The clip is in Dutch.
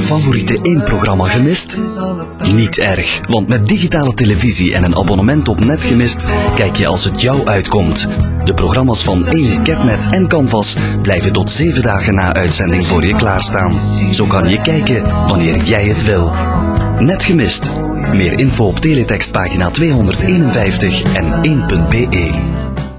favoriete 1-programma gemist? Niet erg, want met digitale televisie en een abonnement op Net Gemist kijk je als het jou uitkomt. De programma's van 1, Catnet en Canvas blijven tot 7 dagen na uitzending voor je klaarstaan. Zo kan je kijken wanneer jij het wil. Net Gemist. Meer info op teletextpagina 251 en 1.be.